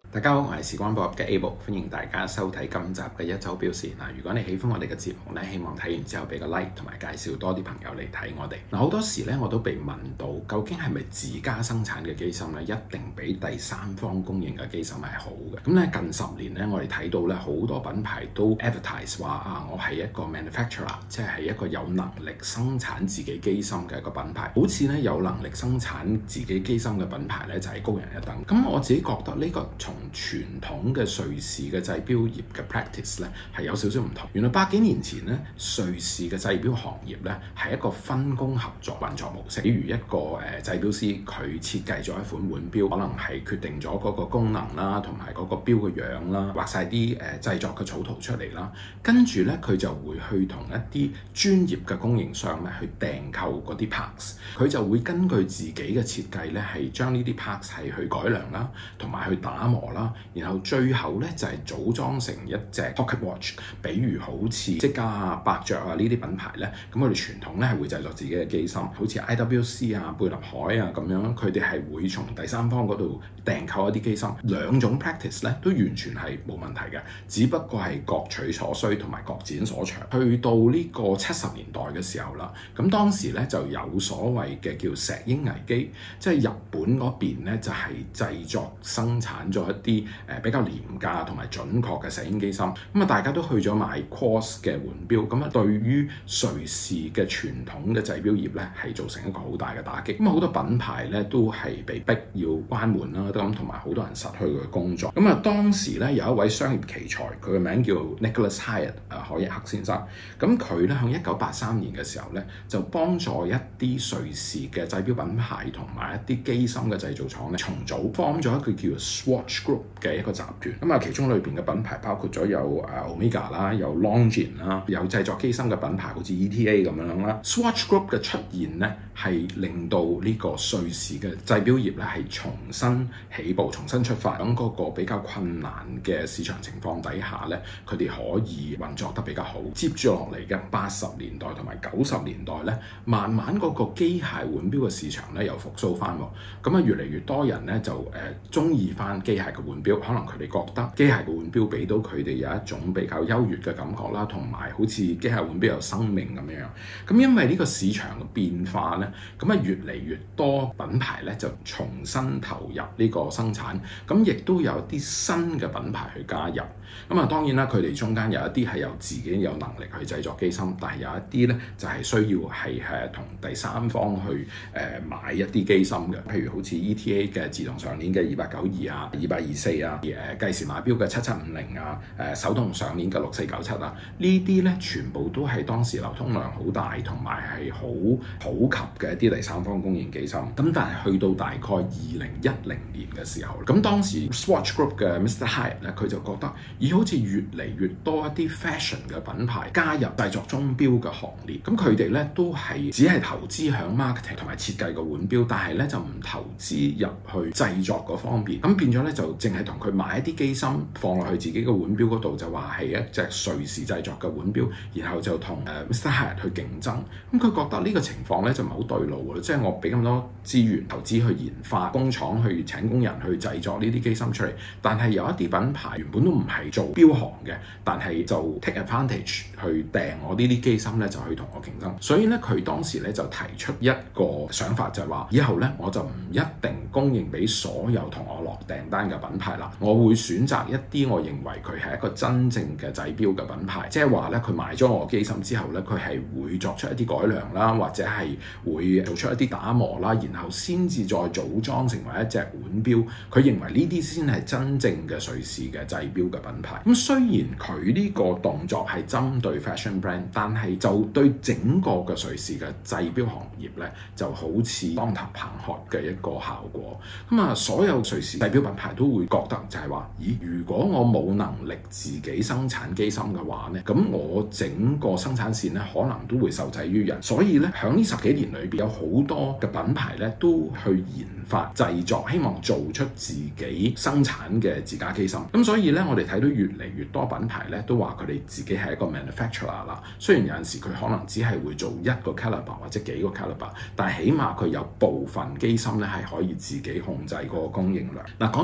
大家好，我係時光寶盒嘅 Able， 歡迎大家收睇今集嘅一周表示。如果你喜歡我哋嘅節目咧，希望睇完之後俾個 like 同埋介紹多啲朋友嚟睇我哋。好多時咧我都被問到，究竟係咪自家生產嘅機芯咧，一定比第三方供應嘅機芯係好嘅？咁咧近10年咧，我哋睇到咧好多品牌都 advertise 話我係一個 manufacturer， 即係一個有能力生產自己機芯嘅一個品牌。好似咧有能力生產自己機芯嘅品牌咧，就係高人一等。咁我自己覺得呢個從傳統嘅瑞士嘅製錶業嘅 practice 咧係有少少唔同。原來100幾年前咧，瑞士嘅製錶行業咧係一個分工合作運作模式。比如一個製錶師，佢設計咗一款腕錶，可能係決定咗嗰個功能啦，同埋嗰個錶嘅樣啦，畫晒啲製作嘅草圖出嚟啦。跟住咧，佢就會去同一啲專業嘅供應商咧去訂購嗰啲 parts。佢就會根據自己嘅設計咧，係將呢啲 parts 係去改良啦，同埋去打磨啦。然後最後咧就係組裝成一隻 pocket watch， 比如好似積家啊、伯爵啊呢啲品牌咧，咁佢哋傳統咧係會製作自己嘅機芯，好似 IWC 啊、貝立海啊咁樣，佢哋係會從第三方嗰度訂購一啲機芯。兩種 practice 咧都完全係冇問題嘅，只不過係各取所需同埋各展所長。去到呢個70年代嘅時候啦，咁當時咧就有所謂嘅叫石英危機，即係日本嗰邊咧就係製作生產咗一啲比較廉價同埋準確嘅石英機芯，咁啊大家都去咗買 quartz 嘅腕錶，咁啊對於瑞士嘅傳統嘅製錶業咧係造成一個好大嘅打擊，咁啊好多品牌咧都係被逼要關門啦，咁同埋好多人失去佢嘅工作。咁啊當時咧有一位商業奇才，佢嘅名叫 Nicholas Hyatt 海耶克先生，咁佢咧喺1983年嘅時候咧就幫助一啲瑞士嘅製錶品牌同埋一啲機芯嘅製造廠咧重組，form 咗一個叫 Swatch Group 嘅一個集團。咁啊其中裏邊嘅品牌包括咗有Omega 啦，有 Longines 啦，有製作機芯嘅品牌好似 Eta 咁樣啦。Swatch Group 嘅出現咧係令到呢個瑞士嘅製錶業咧係重新起步、重新出發。喺嗰個比較困難嘅市場情況底下咧，佢哋可以運作得比較好。接住落嚟嘅80年代同埋90年代咧，慢慢嗰個機械腕錶嘅市場咧又復甦翻喎。咁啊越嚟越多人咧就中意翻機械嘅腕錶，可能佢哋覺得機械嘅腕錶俾到佢哋有一種比較優越嘅感覺啦，同埋好似機械腕錶有生命咁樣。咁因為呢個市場嘅變化咧，咁啊越嚟越多品牌咧就重新投入呢個生產，咁亦都有啲新嘅品牌去加入。咁啊當然啦，佢哋中間有一啲係有自己有能力去製作機芯，但係有一啲咧就係需要係同第三方去買一啲機芯嘅，譬如好似 ETA 嘅自動上鏈嘅2892啊、224啊，計時碼錶嘅7750啊、手動上鏈嘅6497啊，呢啲咧全部都係當時流通量好大同埋係好普及嘅一啲第三方供應機芯。咁但係去到大概2010年嘅時候，咁當時 Swatch Group 嘅 Mr. Hyatt 咧，佢就覺得好似越嚟越多一啲 fashion 嘅品牌加入製作鐘錶嘅行列，咁佢哋咧都係只係投資響 marketing 同埋設計個腕錶，但係咧就唔投資入去製作嗰方面，咁變咗咧就淨係同佢買一啲機芯放落去自己個腕錶嗰度，就話係一隻瑞士製作嘅腕錶，然後就同Mr. Hyatt 去競爭。咁佢覺得呢個情況咧就唔係好對路喎，即係我俾咁多資源投資去研發工廠去請工人去製作呢啲機芯出嚟，但係有一啲品牌原本都唔係做錶行嘅，但係就 take advantage 去訂我呢啲機芯咧，就去同我競爭。所以咧，佢當時咧就提出一個想法，就係話以後咧我就唔一定供應俾所有同我落訂單嘅品牌啦，我會選擇一啲我認為佢係一個真正嘅製錶嘅品牌，即係話咧佢買咗我機芯之後咧，佢係會作出一啲改良啦，或者係會做出一啲打磨啦，然後先至再組裝成為一隻腕錶。佢認為呢啲先係真正嘅瑞士嘅製錶嘅品牌。咁雖然佢呢個動作係針對 fashion brand， 但係就對整個嘅瑞士嘅製錶行業咧，就好似當頭棒喝嘅一個效果。咁啊，所有瑞士製錶品牌都會覺得就係話，咦，如果我冇能力自己生產機芯嘅話咧，咁我整個生產線咧可能都會受制於人。所以咧，喺呢10幾年裏邊，有好多嘅品牌咧都去研發製作，希望做出自己生產嘅自家機芯。咁所以咧，我哋睇到越嚟越多品牌咧都話佢哋自己係一個 manufacturer 啦。雖然有陣時佢可能只係會做一個 caliber 或者幾個 caliber， 但係起碼佢有部分機芯咧係可以自己控制嗰個供應量。嗱，講咗咁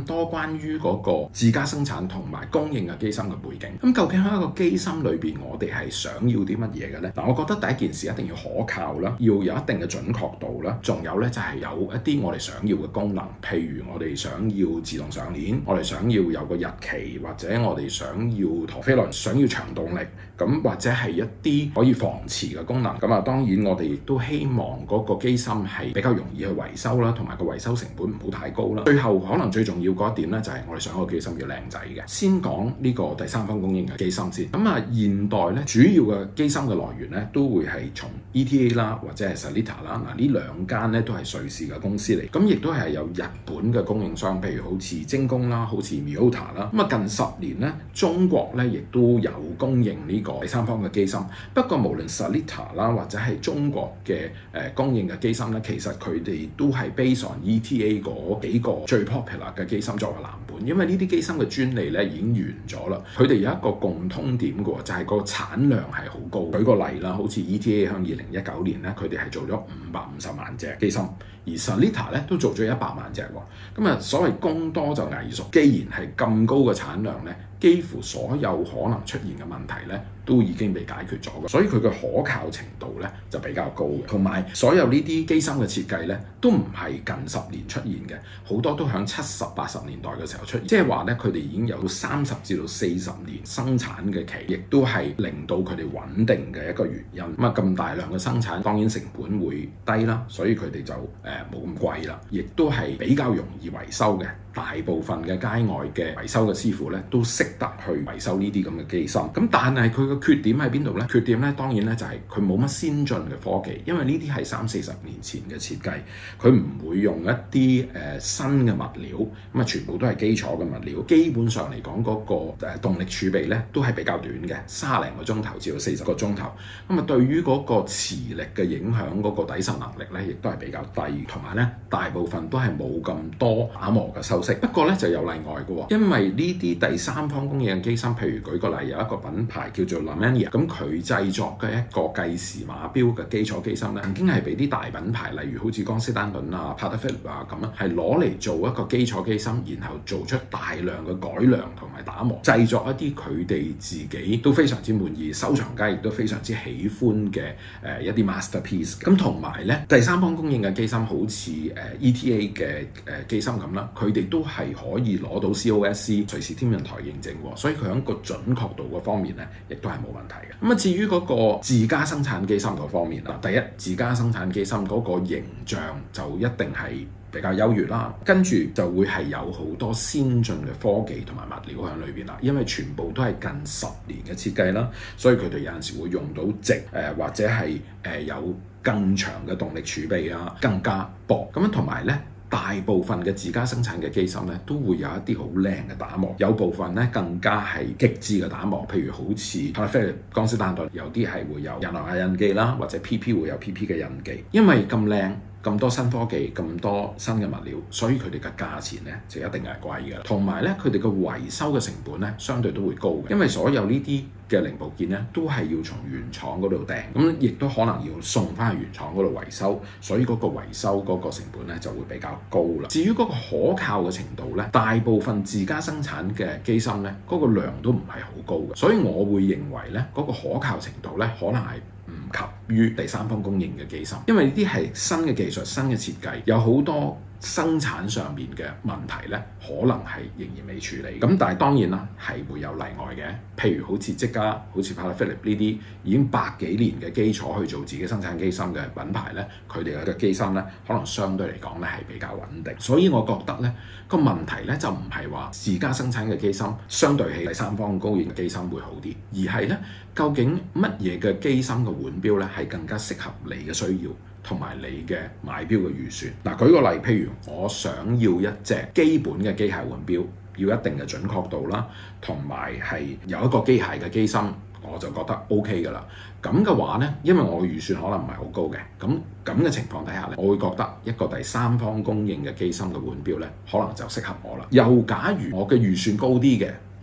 多關於嗰個自家生產同埋供應嘅機芯嘅背景。咁究竟喺一個機芯裏邊，我哋係想要啲乜嘢嘅呢？嗱，我覺得第一件事一定要可靠啦，要有一定嘅準確度啦，仲有呢，就係有一啲我哋想要嘅功能，譬如我哋想要自動上鏈，我哋想要有個日期，或者我哋想要陀飛輪，想要長動力，咁或者係一啲可以防磁嘅功能。咁啊，當然我哋亦都希望嗰個機芯係比較容易去維修啦，同埋個維修成本唔好太高啦。最後可能最重要嗰一點呢，就係我哋想個機芯要靚仔嘅。先講呢個第三方供應嘅機芯先。咁啊，現代呢主要嘅機芯嘅來源呢，都會係從 Eta 啦，或者係 Salita 啦。嗱，呢兩間呢都係瑞士嘅公司嚟，咁亦都係有日本嘅供應商，譬如好似精工啦，好似 Miyota 啦。咁啊，近10年呢，中國呢亦都有供應呢個第三方嘅機芯。不過無論 Salita 啦，或者係中國嘅供應嘅機芯呢，其實佢哋都係 based on Eta 嗰幾個最 popular 嘅機芯作為藍本，因為呢啲機芯嘅專利呢已經完咗啦。佢哋有一個共通點嘅，就係個產量係好高。舉個例啦，好似 Eta 喺2019年呢，佢哋係做咗550萬隻機芯，而 Salita 咧都做咗100萬隻喎。咁啊，所謂供多就藝術，既然係咁高嘅產量呢，幾乎所有可能出現嘅問題呢都已經被解決咗嘅，所以佢嘅可靠程度呢就比較高嘅。同埋所有呢啲機芯嘅設計呢都唔係近10年出現嘅，好多都喺70、80年代嘅時候出現，即係話呢，佢哋已經有30至到40年生產嘅期，亦都係令到佢哋穩定嘅一個原因。咁啊，咁大量嘅生產，當然成本會低啦，所以佢哋就冇咁貴啦，亦都係比較容易維修嘅。大部分嘅街外嘅維修嘅師傅咧，都識得去維修呢啲咁嘅機芯。咁但係佢嘅缺點喺邊度呢？缺點咧當然咧就係佢冇乜先進嘅科技，因為呢啲係30-40年前嘅設計，佢唔會用一啲新嘅物料，咁啊全部都係基礎嘅物料。基本上嚟講，嗰個動力儲備咧都係比較短嘅，30零個鐘頭至到40個鐘頭。咁啊，對於嗰個磁力嘅影響，嗰個抵受能力咧，亦都係比較低，同埋咧大部分都係冇咁多打磨嘅修飾。不過咧就有例外嘅喎，因為呢啲第三方供應嘅機芯，譬如舉個例，有一個品牌叫做 Lamania， 咁佢製作嘅一個計時碼錶嘅基礎機芯咧，曾經係俾啲大品牌，例如好似江詩丹頓啊、帕德菲力啊咁啊，係攞嚟做一個基礎機芯，然後做出大量嘅改良同埋打磨，製作一啲佢哋自己都非常之滿意、收藏家亦都非常之喜歡嘅一啲 masterpiece。咁同埋咧，第三方供應嘅機芯，好似Eta 嘅機芯咁啦，佢哋都係可以攞到 COSC 瑞士天文台認證喎，所以佢喺個準確度嗰方面咧，亦都係冇問題嘅。咁啊，至於嗰個自家生產機芯嗰方面啦，第一，自家生產機芯嗰個形象就一定係比較優越啦，跟住就會係有好多先進嘅科技同埋物料喺裏邊啦，因為全部都係近10年嘅設計啦，所以佢哋有陣時會用到矽或者係有更長嘅動力儲備啊，更加薄咁樣，同埋咧。大部分嘅自家生產嘅機芯咧，都會有一啲好靚嘅打磨，有部分咧更加係極致嘅打磨，譬如好似帕德菲力、江詩丹頓，有啲係會有人類印記啦，或者 PP 會有 PP 嘅印記，因為咁靚。咁多新科技，咁多新嘅物料，所以佢哋嘅價錢咧就一定係貴嘅。同埋咧，佢哋嘅維修嘅成本咧，相對都會高嘅，因為所有呢啲嘅零部件咧，都係要從原廠嗰度訂，咁亦都可能要送翻去原廠嗰度維修，所以嗰個維修嗰個成本咧就會比較高啦。至於嗰個可靠嘅程度咧，大部分自家生產嘅機芯咧，嗰個量都唔係好高嘅，所以我會認為咧，嗰個可靠程度咧，可能係唔及於第三方供應嘅機芯，因為呢啲係新嘅技術、新嘅設計，有好多生產上面嘅問題咧，可能係仍然未處理。咁但係當然啦，係會有例外嘅。譬如好似積家、好似帕德菲力呢啲已經100幾年嘅基礎去做自己生產機芯嘅品牌咧，佢哋嘅機芯咧，可能相對嚟講咧係比較穩定。所以我覺得咧，個問題咧就唔係話自家生產嘅機芯相對起第三方供應嘅機芯會好啲，而係咧究竟乜嘢嘅機芯嘅換錶咧係更加適合你嘅需要，同埋你嘅買錶嘅預算。嗱，舉個例，譬如我想要一隻基本嘅機械換錶，要一定嘅準確度啦，同埋係有一個機械嘅機芯，我就覺得 OK 㗎啦。咁嘅話呢，因為我嘅預算可能唔係好高嘅，咁嘅情況底下呢，我會覺得一個第三方供應嘅機芯嘅換錶呢，可能就適合我啦。又假如我嘅預算高啲嘅，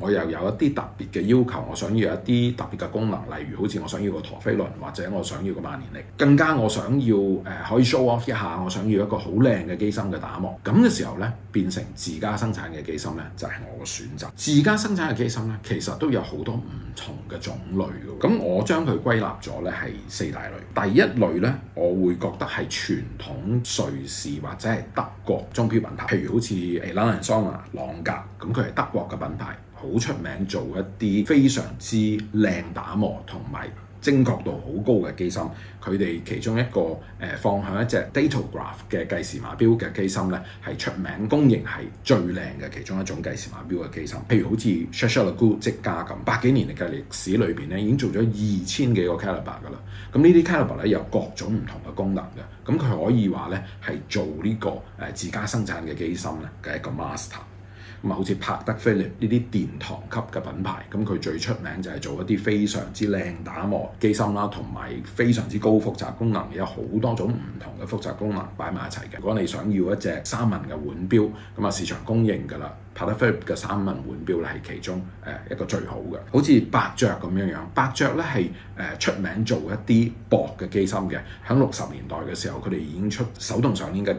我又有一啲特別嘅要求，我想要一啲特別嘅功能，例如好似我想要個陀飛輪，或者我想要個萬年曆，更加我想要可以 show off 一下，我想要一個好靚嘅機芯嘅打磨。咁嘅時候咧，變成自家生產嘅機芯咧，就係我嘅選擇。自家生產嘅機芯咧，其實都有好多唔同嘅種類嘅。咁我將佢歸納咗咧係4大類。第一類咧，我會覺得係傳統瑞士或者係德國鐘錶品牌，譬如好似朗格，咁佢係德國嘅品牌，好出名做一啲非常之靚打磨同埋精確度好高嘅機芯。佢哋其中一個放向一隻 Datograph 嘅計時碼錶嘅機芯咧，係出名公認係最靚嘅其中一種計時碼錶嘅機芯。譬如好似 Château 積家咁，100幾年嘅歷史裏邊咧，已經做咗2000幾個 caliber 噶啦。咁呢啲 caliber 咧有各種唔同嘅功能嘅，咁佢可以話咧係做呢個自家生產嘅機芯咧嘅一個 master。咁啊，好似柏德菲力呢啲殿堂級嘅品牌，咁佢最出名就係做一啲非常之靚打磨機芯啦，同埋非常之高複雜功能，有好多種唔同嘅複雜功能擺埋一齊嘅。如果你想要一隻3文嘅腕錶，咁啊市場公認㗎啦，柏德菲力嘅3文腕錶咧係其中一個最好嘅。好似伯爵咁樣樣，伯爵咧係出名做一啲薄嘅機芯嘅。喺60年代嘅時候，佢哋已經出手動上鏈嘅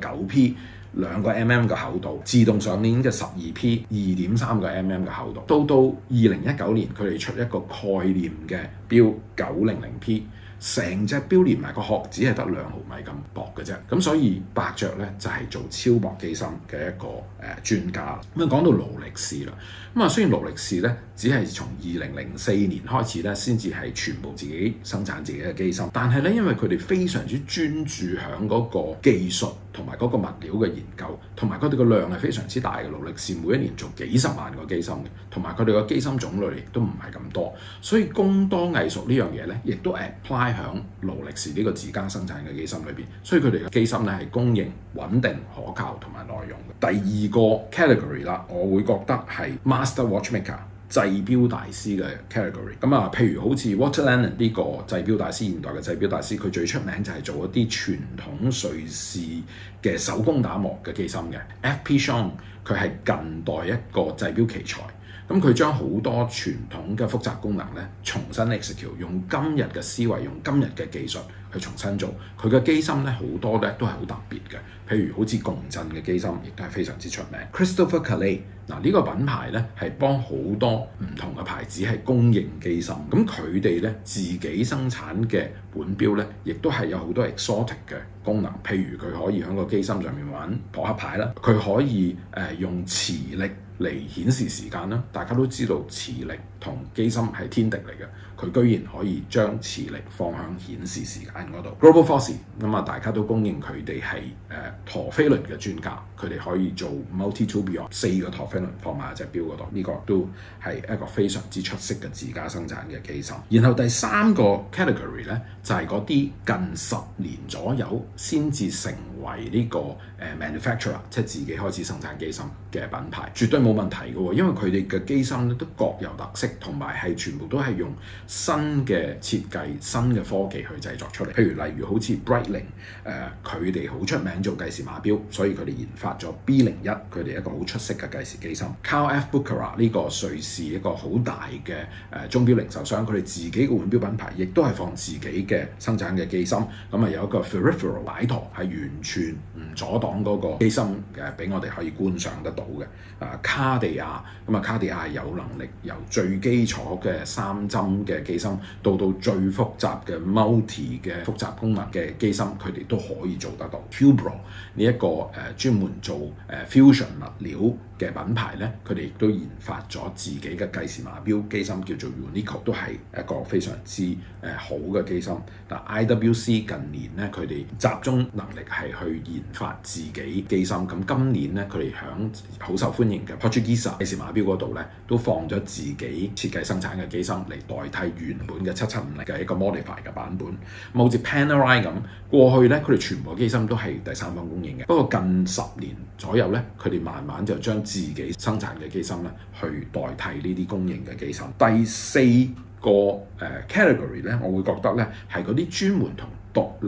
9P。2個 mm 嘅厚度，自動上鏈嘅12P 2.3個 mm 嘅厚度。到2019年，佢哋出一個概念嘅錶 900P， 成隻錶連埋個殼只係得2毫米咁薄嘅啫。咁所以伯爵咧就係做超薄機芯嘅一個專家。咁啊講到勞力士啦，咁啊雖然勞力士咧只係從2004年開始咧先至係全部自己生產自己嘅機芯，但係咧因為佢哋非常之專注喺嗰個技術同埋嗰個物料嘅研究，同埋佢哋個量係非常之大嘅。勞力士每一年做幾十萬個機芯嘅，同埋佢哋個機芯種類亦都唔係咁多，所以工多藝熟呢樣嘢咧，亦都 apply 響勞力士呢個自家生產嘅機芯裏邊。所以佢哋嘅機芯咧係公認穩定、可靠同埋耐用嘅。第二個 category 啦，我會覺得係 master watchmaker。製錶大師嘅 category，咁啊，譬如好似 Waterland 呢個製錶大師，現代嘅製錶大師，佢最出名就係做一啲傳統瑞士嘅手工打磨嘅機芯嘅。F.P. Chong 佢係近代一個製錶奇才，咁佢將好多傳統嘅複雜功能咧重新 execute， 用今日嘅思維，用今日嘅技術去重新做。佢嘅機芯咧好多咧都係好特別嘅，譬如好似共振嘅機芯，亦都係非常之出名。Christopher Calais 嗱呢個品牌咧係幫好多唔同嘅牌子係供應機芯，咁佢哋咧自己生產嘅腕錶咧，亦都係有好多 exotic 嘅功能，譬如佢可以喺個機芯上面玩撲克牌啦，佢可以用磁力嚟顯示時間啦。大家都知道磁力同機芯係天敵嚟嘅，佢居然可以將磁力放響顯示時間嗰度。Global Force 咁啊，大家都公認佢哋係陀飛輪嘅專家，佢哋可以做 multi tourbillon 4個陀飛輪放埋喺隻錶嗰度，呢個都係一個非常之出色嘅自家生產嘅機芯。然後第3個 category 咧就係嗰啲近10年左右先至成為呢個manufacturer， 即係自己開始生產機芯嘅品牌，絕對冇問題嘅喎，因為佢哋嘅機芯咧都各有特色，同埋係全部都係用新嘅設計、新嘅科技去製作出嚟。譬如例如好似 Breitling，佢哋好出名做計時碼錶，所以佢哋研發咗 B01，佢哋一個好出色嘅計時機芯。Carl F. Bouquerat 呢個瑞士一個好大嘅鐘錶零售商，佢哋自己嘅腕錶品牌亦都係放自己嘅生產嘅機芯。咁啊有一個 peripheral 擺陀係完全唔阻擋嗰個機芯俾我哋可以觀賞得到嘅。卡地亞咁啊，卡地亞有能力由最基礎嘅3針嘅機芯到最複雜嘅 multi 嘅複雜功能嘅機芯，佢哋都可以做得到。Hubro 呢一個專門做fusion 物料嘅品牌咧，佢哋亦都研發咗自己嘅計時碼錶機芯，叫做 Unico， 都係一個非常之好嘅機芯。但 IWC 近年咧，佢哋集中能力係去研發自己機芯。咁今年咧，佢哋響好受歡迎嘅 Portuguese 計時碼錶嗰度咧，都放咗自己設計生產嘅機芯嚟代替原本嘅770嘅一個 modify 嘅版本。咁好似 Panerai 咁，過去咧佢哋全部機芯都係第三方供應嘅。不過近10年左右咧，佢哋慢慢就將自己生產嘅機芯咧去代替呢啲供應嘅機芯。第4個category 咧，我會覺得咧係嗰啲專門同獨立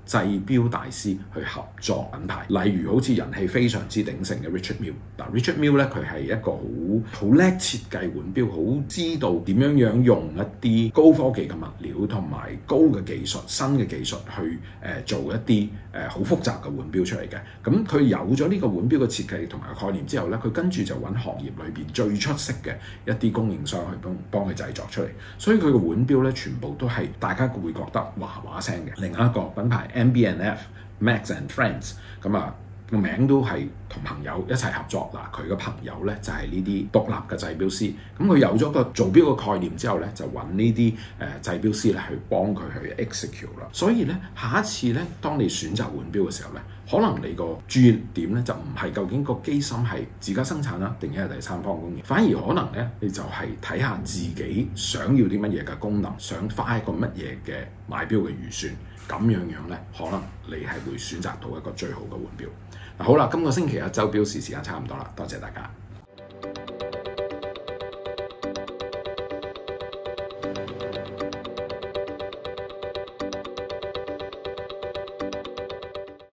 製錶大師去合作品牌，例如好似人氣非常之鼎盛嘅 Richard Mille。Richard Mille 咧，佢係一個好叻設計腕錶，好知道點樣用一啲高科技嘅物料同埋高嘅技術、新嘅技術去做一啲好複雜嘅腕錶出嚟嘅。咁佢有咗呢個腕錶嘅設計同埋概念之後咧，佢跟住就揾行業裏邊最出色嘅一啲供應商去幫佢製作出嚟。所以佢嘅腕錶咧，全部都係大家會覺得嘩嘩聲嘅。另一個品牌 MB&F、Max and Friends， 咁啊個名都係同朋友一齊合作嗱，佢嘅朋友咧就係呢啲獨立嘅製錶師，咁佢有咗個做錶嘅概念之後咧，就揾呢啲製錶師咧去幫佢去 execute 啦。所以咧，下一次咧，當你選擇腕錶嘅時候咧，可能你個注意點咧就唔係究竟個機芯係自家生產啦，定係第三方供應，反而可能咧你就係睇下自己想要啲乜嘢嘅功能，想花一個乜嘢嘅買錶嘅預算，咁樣咧，可能你係會選擇到一個最好嘅腕錶。好啦，今個星期一周錶時間差唔多啦，多謝大家。